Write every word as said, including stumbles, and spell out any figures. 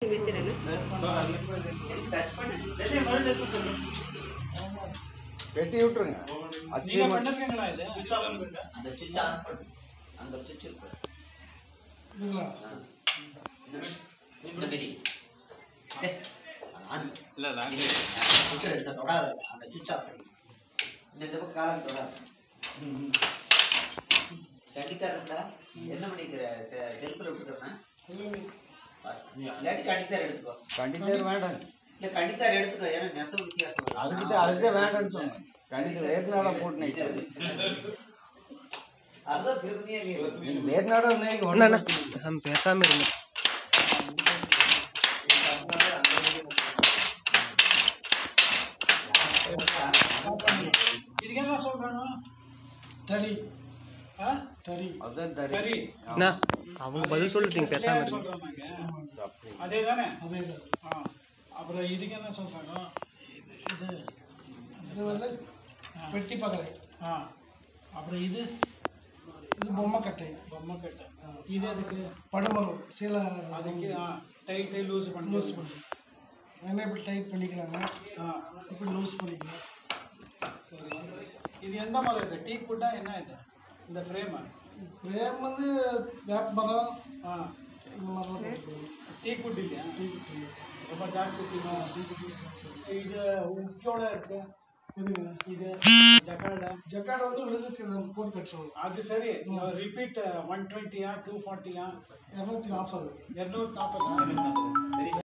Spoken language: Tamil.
வெட்டி விட்டுருங்க. நீங்க பண்ணிருக்கீங்களா இது? அந்த சுவிட்ச் ஆன் பண்ணு. அந்த சுவிட்ச் இருக்கு. இதுங்களா? இந்த பெரிய. ஏய் ஆன் இல்ல இல்ல. சுவிட்ச் எடுத்து தொடாத. அந்த சுவிட்ச் ஆஃப் பண்ணு. இந்த தடவை காலம் தொடாத. கடிகாரம்டா என்ன பண்ணிக்கிற செல்ஃபில் விட்டுக்கிறேன்னா இல்லாட்டி கடிகார் எடுத்துக்கோ. கண்டித்தார் வேண்டாம். இல்லை கடிகார் எடுத்துக்கோ. ஏன்னா நெசவு வித்தியாசம் அதுக்கிட்ட அதுக்கே வேண்டாம்னு சொன்னேன். கண்டிப்பாக வேர்நாடா போட்டு நினைச்சாரு. அதுதான் பிரச்சனையே இல்லை. நீங்கள் வேர்நாடா நம்ம பேசாமல் இருந்தோம். இதுக்கு என்ன சொல்றாங்க? தறி தறி அதான் தறி. தறி அவங்க பதில் சொல்லிட்டீங்க பேசாமல் இருக்கு. அதே தானே? அதே தான். ஆ அப்புறம் இதுக்கு என்ன சொல்றாங்க? இது இது வந்து பெட்டி பகலை. ஆ அப்புறம் இது இது பொம்மை கட்டை. பொம்மை கட்டை. இது அதுக்கு படமரம் சீலை அதுக்கு ஆ டைட் டைட் லூஸ் பண்ணி லூஸ் பண்ணி வேணா இப்படி டைட் பண்ணிக்கலாங்க. ஆ இப்படி லூஸ் பண்ணிக்கலாம். சரி சரி. இது எந்த மரம் இது? டீக் வுட்டா என்ன இது? இந்த ஃப்ரேமா? ஃப்ரேம் வந்து வேப்ப மரம். ஆ இந்த மாதிரிலாம் டீக் வுட் இல்லையா? டீக் வுட் ரொம்ப ஜாஸ்தி. இது உக்கோட இருக்கு. இதுங்க இது ஜக்கார்டா. ஜக்கார்டு வந்து விழுதுக்கு போட்டு கட்டுறோம். அது சரி. ரிப்பீட் ஒன் டுவெண்ட்டியா டூ ஃபார்ட்டியா? இரநூத்தி நாற்பது. இரநூத்தி நாற்பது